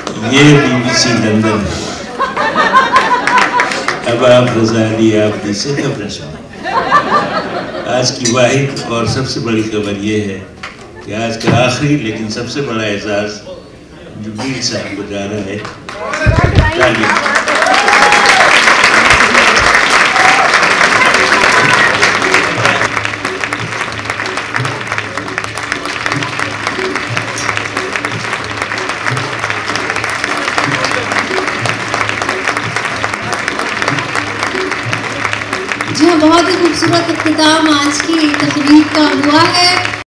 ये BBC London है। अब आप रज़ा अली आबदी से खबर सुनिए। आज की वाहिद और सबसे बड़ी खबर ये है कि आज का आखिरी लेकिन सबसे बड़ा एजाज़ जमील साहब को जा रहा है। जी हाँ, बहुत ही खूबसूरत इख्तिताम आज की तकरीब का हुआ है।